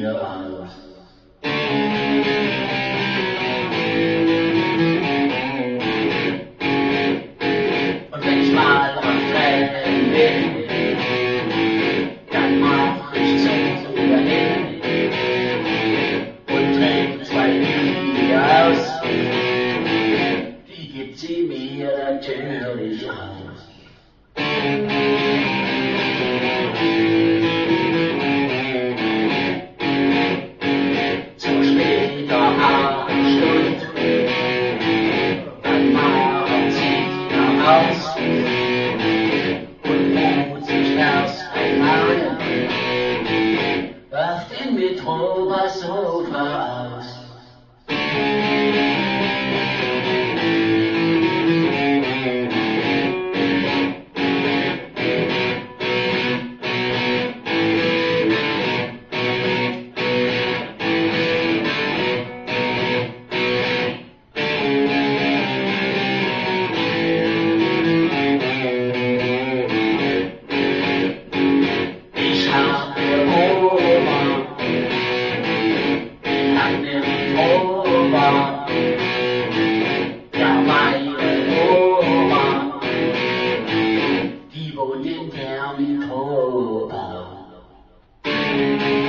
mir aus. Und wenn ich mal am Tränen bin, dann mach ich so dahin und trink 2 Bier aus. Die gibt sie mir natürlich aus. Zu später Abendstund, dann machen sie heraus und ruht sich erst einmal auf dem Metroba-Sofa aus. Ja, meine Oma, die wohnt in Termitobau.